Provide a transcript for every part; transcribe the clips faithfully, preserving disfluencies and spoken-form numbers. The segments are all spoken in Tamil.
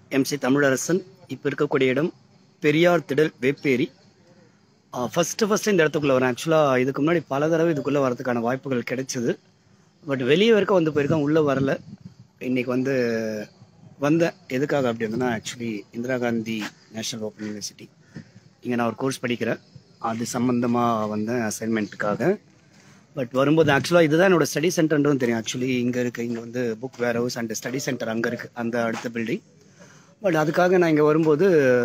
Emcee Thamizharasan இப்போ இருக்கக்கூடிய இடம் பெரியார் திடல் வேப்பேரி. ஃபஸ்ட்டு ஃபஸ்ட்டு இந்த இடத்துக்குள்ளே வரேன். ஆக்சுவலாக இதுக்கு முன்னாடி பல தடவை இதுக்குள்ளே வரதுக்கான வாய்ப்புகள் கிடைச்சிது. பட் வெளியே வரைக்கும் வந்து போயிருக்கேன், உள்ளே வரல. இன்றைக்கி வந்து வந்தேன். எதுக்காக அப்படி இருந்தேன்னா, actually Indira Gandhi national open university இங்கே நான் ஒரு கோர்ஸ் படிக்கிறேன். அது சம்மந்தமாக வந்தேன் அசைன்மெண்ட்டுக்காக. பட் வரும்போது ஆக்சுவலாக இதுதான் என்னோட ஸ்டடி சென்டர்ன்றது தெரியும். ஆக்சுவலி இங்கே இருக்குது, இங்கே வந்து book warehouse and study centre அங்கே இருக்குது, அந்த அடுத்த பில்டிங். பட் அதுக்காக நான் இங்கே வரும்போது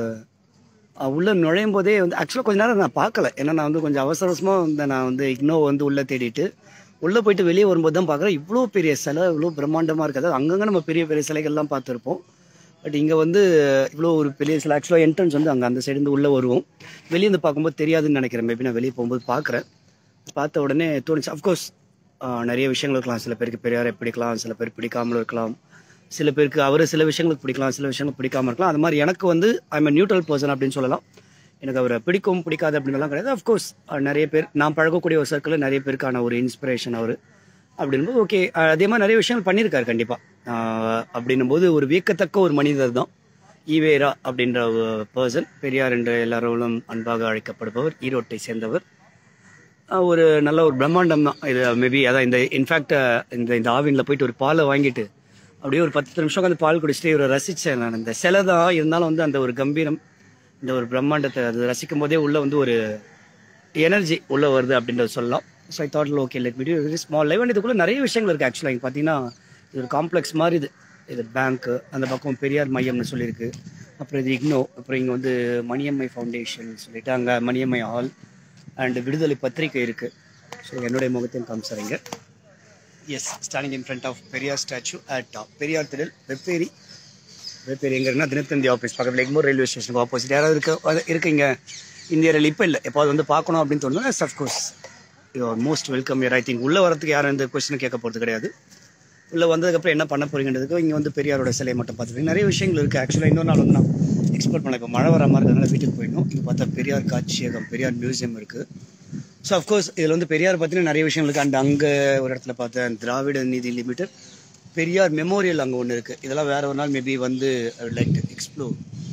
உள்ளே நுழையும் போதே வந்து ஆக்சுவலாக கொஞ்ச நேரம் நான் பார்க்கல. ஏன்னா நான் வந்து கொஞ்சம் அவசர அவசரமாக வந்து நான் வந்து இக்னோ வந்து உள்ளே தேடிட்டு உள்ளே போயிட்டு வெளியே வரும்போது தான் பார்க்குறேன் இவ்வளோ பெரிய சிலை, இவ்வளோ பிரம்மாண்டமாக இருக்குது. அங்கங்கே நம்ம பெரிய பெரிய சிலைகள்லாம் பார்த்துருப்போம். பட் இங்கே வந்து இவ்வளோ ஒரு பெரிய சிலை. ஆக்சுவலாக என்ட்ரன்ஸ் வந்து அங்கே அந்த சைடு உள்ளே வருவோம். வெளியே வந்து பார்க்கும்போது தெரியாதுன்னு நினைக்கிறேன். மேபி நான் வெளியே போகும்போது பார்க்குறேன். பார்த்த உடனே தோணுச்சு. அஃப்கோர்ஸ் நிறைய விஷயங்கள் இருக்கலாம். சில பேருக்கு பெரியாரை பிடிக்கலாம், சில பேர் பிடிக்காமலும் இருக்கலாம். சில பேருக்கு அவர் சில விஷயங்களுக்கு பிடிக்கலாம், சில விஷயங்களுக்கு பிடிக்காமல் இருக்கலாம். அது மாதிரி எனக்கு வந்து ஐம் எ நியூட்ரல் பர்சன் அப்படின்னு சொல்லலாம். எனக்கு அவரை பிடிக்கும் பிடிக்காது அப்படின்லாம் கிடையாது. அஃப்கோர்ஸ் நிறைய பேர் நான் பழகக்கூடிய ஒரு சர்க்கிளில் நிறைய பேருக்கான ஒரு இன்ஸ்பிரேஷன் அவர் அப்படின்போது ஓகே. அதே மாதிரி நிறைய விஷயங்கள் பண்ணியிருக்காரு கண்டிப்பாக. அப்படின்னும் போது ஒரு வியக்கத்தக்க ஒரு மனிதர் தான் ஈவேரா அப்படின்ற ஒரு பர்சன். பெரியார் என்ற எல்லாரோடும் அன்பாக அழைக்கப்படுபவர், ஈரோட்டை சேர்ந்தவர். ஒரு நல்ல ஒரு பிரம்மாண்டம் தான் இது. மேபி அதான் இந்த இன்ஃபேக்ட் இந்த இந்த ஆவினில் போயிட்டு ஒரு பாலை வாங்கிட்டு அப்படியே ஒரு பத்து நிமிஷம் உட்காந்து பால் குடிச்சிட்டு இவரை ரசித்தேன் நான். இந்த சிலை தான் இருந்தாலும் வந்து அந்த ஒரு கம்பீரம், இந்த ஒரு பிரம்மாண்டத்தை அது ரசிக்கும் போதே உள்ளே வந்து ஒரு எனர்ஜி உள்ளே வருது அப்படின்றத சொல்லலாம். So I thought okay let me do very small live. And இதுக்குள்ளே நிறைய விஷயங்கள் இருக்குது. ஆக்சுவலாக இங்கே பார்த்தீங்கன்னா இது ஒரு காம்ப்ளெக்ஸ் மாதிரி. இது இது பேங்க்கு, அந்த பக்கம் பெரியார் மையம்னு சொல்லியிருக்கு. அப்புறம் இது இக்னோ, அப்புறம் இங்கே வந்து மணியம்மை ஃபவுண்டேஷன் சொல்லிட்டு அங்கே மணியம்மை ஹால் அண்ட் விடுதலை பத்திரிகை இருக்குது. ஸோ என்னுடைய முகத்தையும் காமிச்சாரிங்க. Yes, standing in front of Periyar statue at Periyar Thidal Vepery. Vepery எங்கே இருக்குன்னா தினத்தந்தி ஆஃபீஸ் பக்கத்தில் எக்மோர் ரயில்வே ஸ்டேஷனுக்கு ஆப்போசிட். யாராவது இருக்க இருக்குங்க இந்திய ரயில் இப்போ இல்லை, எப்போது வந்து பார்க்கணும் அப்படின்னு தோணுது. Yes of course you are most welcome here. I think உள்ளே வரதுக்கு யாரும் எந்த கொஸ்டினும் கேட்க போகிறது கிடையாது. உள்ளே வந்ததுக்கப்புறம் என்ன பண்ண போறீங்கன்றதுக்கு இங்கே வந்து பெரியாரோட சிலையை மட்டும் பார்த்துட்டு நிறைய விஷயங்கள் இருக்குது. ஆக்சுவலாக இன்னொரு நாள் வந்து நான் எக்ஸ்ப்ளோர் பண்ணல. இப்போ மழை வர மாதிரி இருக்கிறதுனால வீட்டுக்கு போயிடணும். இங்கே பார்த்தா பெரியார் காட்சியகம், பெரியார் மியூசியம் இருக்குது. ஸோ அஃப்கோர்ஸ் இதில் வந்து பெரியார் பற்றின நிறைய விஷயங்கள் இருக்குது. அண்ட் அங்கே ஒரு இடத்துல பார்த்தேன் திராவிட நீதி லிமிடெட் பெரியார் மெமோரியல் அங்கே ஒன்று இருக்குது. இதெல்லாம் வேறு ஒரு நாள் மேபி வந்து I would like to explore.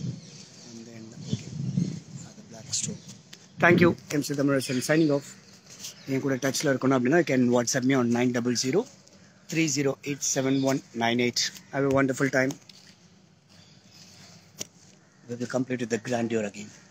Thank you. MC Tamilarasan signing off. என் கூட டச்சில் இருக்கணும் அப்படின்னா can WhatsApp me on nine double zero three zero eight seven one nine eight. Have a wonderful time. We will complete the grandeur again.